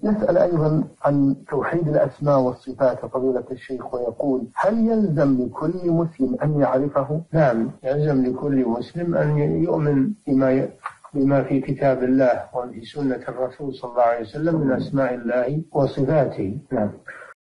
يسأل أيضا عن توحيد الأسماء والصفات فضيلة الشيخ، ويقول: هل يلزم لكل مسلم أن يعرفه؟ نعم، يلزم لكل مسلم أن يؤمن بما في كتاب الله وفي سنة الرسول صلى الله عليه وسلم من أسماء الله وصفاته. نعم.